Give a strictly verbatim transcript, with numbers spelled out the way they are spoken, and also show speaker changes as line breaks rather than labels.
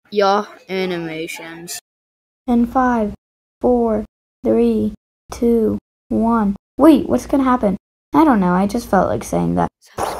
Yeah, animations.
In five, four, three, two, one. Wait, what's gonna happen? I don't know, I just felt like saying that.